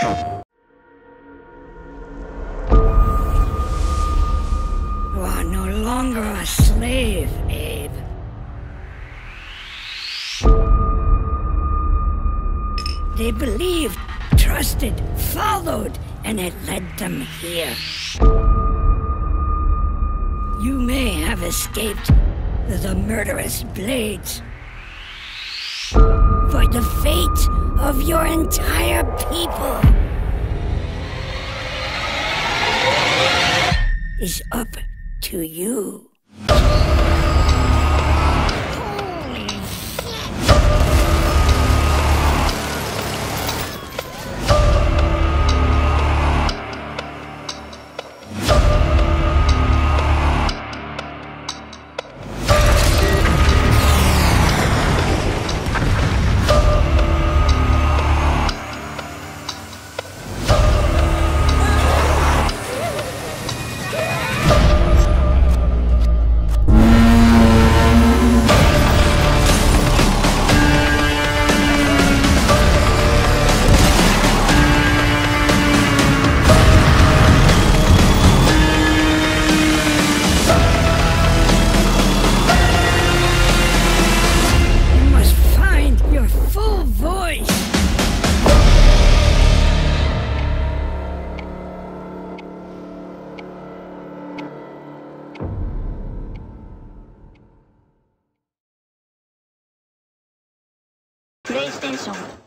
You are no longer a slave, Abe. They believed, trusted, followed, and it led them here. You may have escaped the murderous blades, but the fate of your entire people is up to you. PlayStation